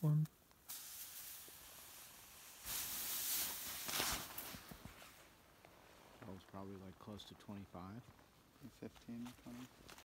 one. That was probably like close to 25. 15, 20.